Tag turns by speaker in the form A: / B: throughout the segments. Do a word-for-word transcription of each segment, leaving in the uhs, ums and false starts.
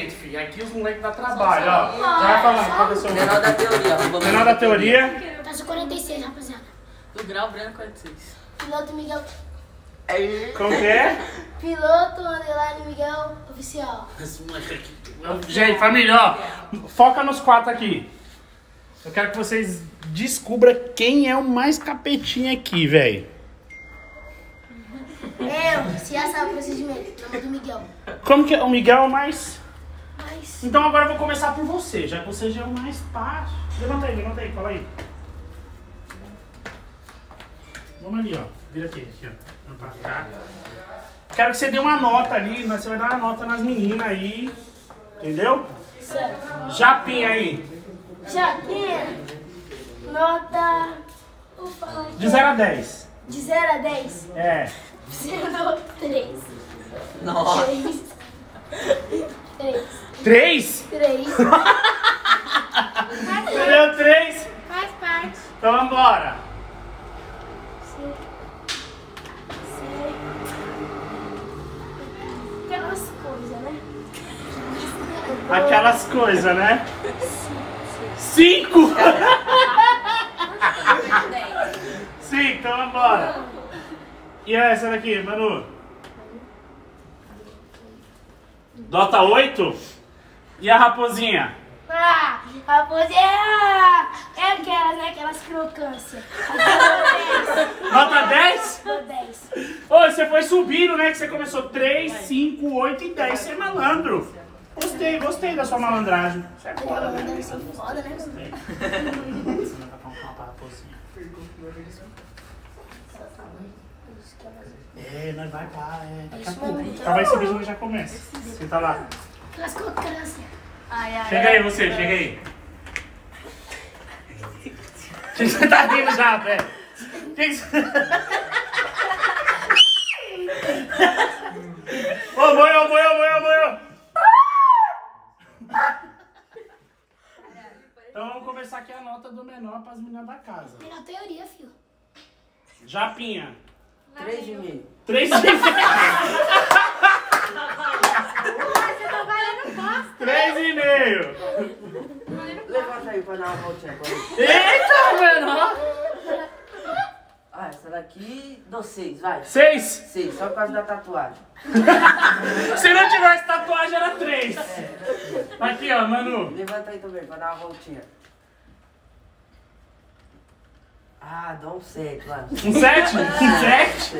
A: gente, filho. Aqui os moleques dão trabalho, ó. Já vai falando, qual é o seu nome?
B: Menor da teoria.
A: Menor da teoria.
C: Taça quarenta e seis, rapaziada.
B: Do grau, Breno, quarenta e seis.
C: Piloto Miguel.
A: Como que é?
C: Piloto underline Miguel oficial.
B: Esse moleque aqui.
A: Gente, família, ó. Foca nos quatro aqui. Eu quero que vocês descubram quem é o mais capetinha aqui, velho.
C: Eu, se já sabe o procedimento, nome do Miguel.
A: Como que é? O Miguel é o mais...
C: Mas...
A: Então agora eu vou começar por você, já que você já é o mais pá. Levanta aí, levanta aí, fala aí. Vamos ali, ó. Vira aqui, aqui, ó. Vamos pra cá. Quero que você dê uma nota ali, mas você vai dar uma nota nas meninas aí. Entendeu?
C: Certo.
A: Japinha aí.
C: Japinha. Nota... Vou falar aqui.
A: De zero a dez.
C: De zero a dez.
A: É.
C: zero, três.
B: Nossa.
C: três. três.
A: três?
C: três.
A: Você deu três?
C: Faz parte.
A: Então vambora.
C: Sim. Sim. Aquelas coisas, né?
A: Aquelas coisas, né? Cinco? Cinco, então vambora. E essa daqui, Manu? Nota oito? E a raposinha?
C: Ah, raposinha é aquelas, né? Aquelas crocâncias.
A: Nota dez?
C: Dou dez.
A: Ô, você foi subindo, né? Que você começou três, cinco, oito e dez. Você é malandro. Gostei, gostei da sua malandragem. Você é foda, né?
C: Deve ser foda, né?
A: É, nós vai pá, é. Daqui a pouco. Calma aí, esse vídeo já começa. Você tá lá.
C: Aquelas crocâncias. Ai, ai.
A: Chega aí, você, chega aí. O que você tá rindo já, velho? O que você... Ô, moiou, moiou, moiou, moiou. Então vamos começar aqui a nota do menor para as meninas da casa.
C: Melhor teoria, filho.
A: Japinha.
B: Três e meio.
A: Três e meio.
C: Você tá valendo bosta.
A: Três e meio.
B: Levanta aí pra dar uma voltinha com ele.
A: Eita, menor.
B: Ah, essa daqui, dou seis, vai.
A: Seis.
B: Seis, só por causa da tatuagem.
A: Se não tivesse tatuagem, era três. Aqui, ó, Manu.
B: Levanta aí também pra dar uma voltinha. Ah, dá um sete, vai.
A: Um sete? Um sete?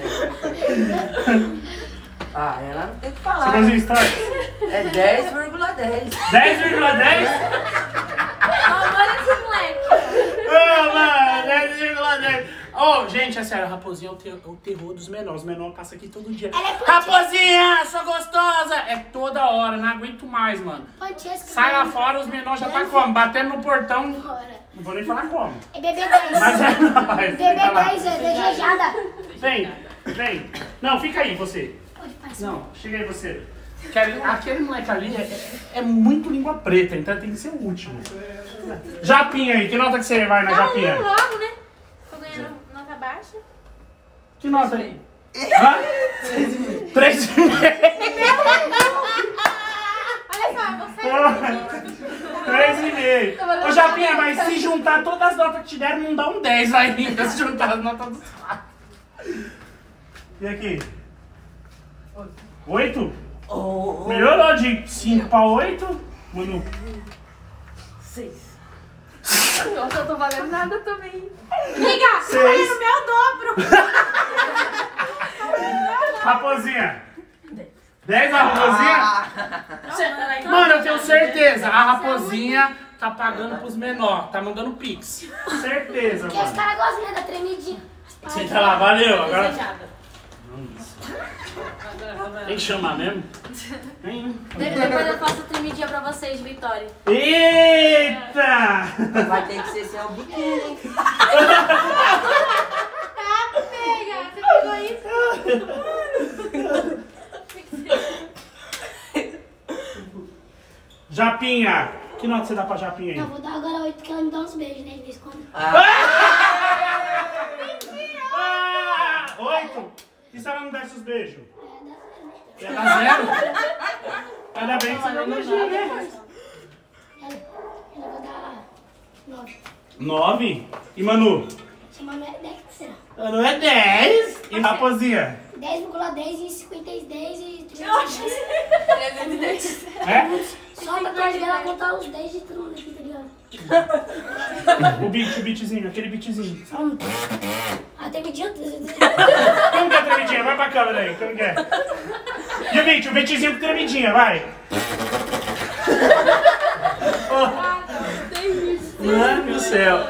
B: Ah, ela não tem que
A: Você
B: falar.
A: fazia história?
B: É dez vírgula dez.
A: dez vírgula dez?
C: Olha esse moleque.
A: Ô, mano, dez vírgula dez. Ô, gente, é sério, a raposinha é o, ter- é o terror dos menores. Os menores passam aqui todo dia.
C: Ela é putz-
A: Raposinha, sua gostosa! É toda hora, não aguento mais, mano.
C: Francesca.
A: Sai lá fora, os menores já tá como? Batendo no portão.
C: Fora.
A: Não vou nem falar como.
C: É bebê dez.
A: Mas é nóis.
C: Bebê
A: Fica lá.
C: dez é desejada.
A: Vem, vem. Não, fica aí, você.
C: Pode passar.
A: Não, chega aí, você. Aquele, aquele moleque ali é, é, é muito língua preta, então tem que ser o último. Japinha aí, que nota que você vai na Japinha?
D: Logo, né? Tô ganhando nota baixa.
A: Que nota aí? Hã? Três e meio.
D: Olha só, você.
A: Três e meio. Ô, Japinha, mas se juntar todas as notas que te deram, não dá um dez ainda, se juntar as notas dos quatro. E aqui? Oito?
B: Oh, oh,
A: Melhorou de cinco pra oito? Manu.
B: seis.
D: Nossa, eu tô valendo nada também. Liga,
A: Seis.
D: tô valendo meu dobro.
A: Raposinha. dez a raposinha? Mano, eu tenho certeza. A raposinha tá pagando pros menores. Tá mandando pix. Certeza,
C: Porque os
A: mano.
C: caras gostam, né, da tremidinha.
A: Senta lá, valeu. Agora...
D: Desejada.
A: Tem que chamar mesmo? Tem.
D: Depois eu faço tremidinha pra vocês, Vitória.
A: Eita!
B: Vai ter que ser sem o biquíni, hein?
D: Ah, pega! Você pegou isso?
A: Japinha. Que nota você dá pra Japinha
C: Eu
A: aí?
C: vou dar agora oito que ela me dá uns beijos, né, de vez em quando.
A: Ah, oito? E se ela não desse os beijos? Ia dar zero? Ainda bem que você não elogia, né?
C: Ela, ela vai dar nove.
A: Nove? E Manu?
C: Chama não é dez.
A: Manu é dez. E Raposinha?
C: dez vírgula dez e cinquenta e dez e
D: trezentos e dez.
A: É?
C: Só pra trás dela contar os dez de todo mundo aqui, tá ligado?
A: O beat, o beatzinho, aquele beatzinho.
C: Só um... Ah, tem medinho?
A: Como que é a tremidinha? Vai pra câmera aí, como que é? E o beat, o beatzinho com tremidinha, vai. Oh. Mano do céu.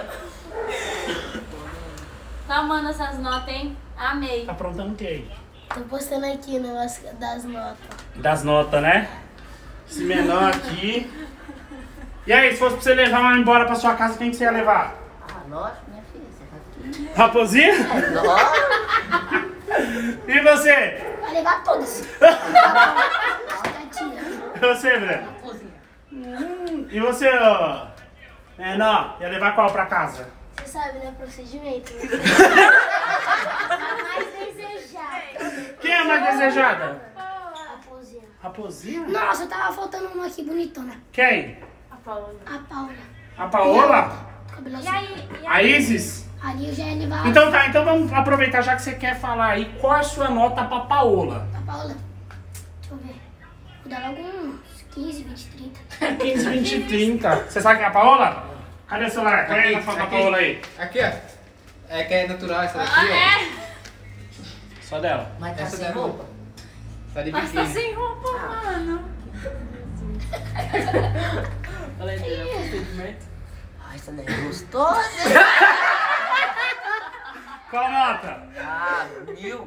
E: Tá, mano, essas notas, hein? Amei.
A: Tá aprontando o que aí?
C: Tô postando aqui o negócio das notas.
A: Das notas, né? Esse menor aqui. E aí, se fosse pra você levar embora pra sua casa, quem que você ia levar?
B: Ah, lógico, minha filha, você tá aqui.
A: Raposinha?
B: É, lógico.
A: E você?
C: Vai levar todas.
A: E você, Breno? Hum, e você, ó? É, não, ia levar qual pra casa?
C: Você sabe, né? Procedimento. A mais desejada.
A: Quem é a mais desejada?
C: Raposinha.
A: Raposinha?
C: Nossa, tava faltando uma aqui bonitona.
A: Quem?
E: A Paola.
C: A Paula.
A: A Paola?
C: Cabelo
E: E
C: azul.
E: aí? E
A: A
E: aí?
A: Isis?
C: Ali eu já ia levar
A: Então tá, então vamos aproveitar já que você quer falar aí, qual é a sua nota pra Paola?
C: a Paula. Deixa eu ver. Vou dar logo uns quinze, vinte, trinta.
A: quinze, vinte, trinta. Você sabe quem é a Paola? Cadê o celular? Põe aí na foto da
F: aqui.
A: Paola aí.
F: Aqui, ó. É que é natural essa daqui,
E: Ah,
F: ó.
E: é?
A: Só dela.
B: Mas tá
F: Essa
B: sem
F: deve-
B: roupa?
F: Tá de
E: Mas tá
F: biquíni.
E: sem roupa, mano.
B: Ah, essa daí é gostosa.
A: Qual a nota?
B: Ah, mil.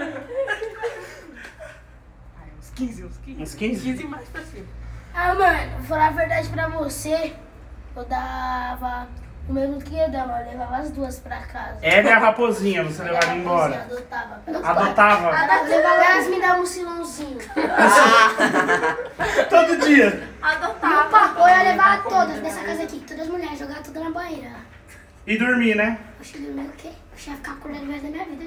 F: Uns quinze, uns quinze.
A: Uns quinze?
F: quinze mais pra cima.
C: Ah, mano, vou falar a verdade pra você. Eu dava o mesmo que eu dava. Eu levava as duas pra casa.
A: Ela e a Raposinha, você levaria embora.
C: Adotava.
A: Adotava?
C: Adotava. Elas me davam um silãozinho.
A: Todo dia.
C: Meu
E: Adotava.
C: papo, eu ia levar todas dessa casa aqui. Todas as mulheres, jogar tudo na banheira.
A: E dormir, né?
C: Oxe, dormir o quê? Oxe, ia ficar acordando o resto da minha vida.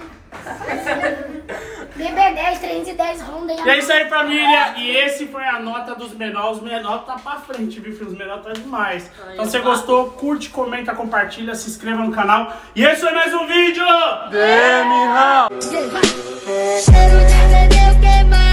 C: B B dez, trezentos e dez, Honda e
A: E é isso aí, família. E esse foi a nota dos menores. Os menores tá pra frente, viu, filho? Os menores tá demais. Então, se você gostou, curte, comenta, compartilha, se inscreva no canal. E esse foi mais um vídeo.
G: Cheiro de pneu queimado.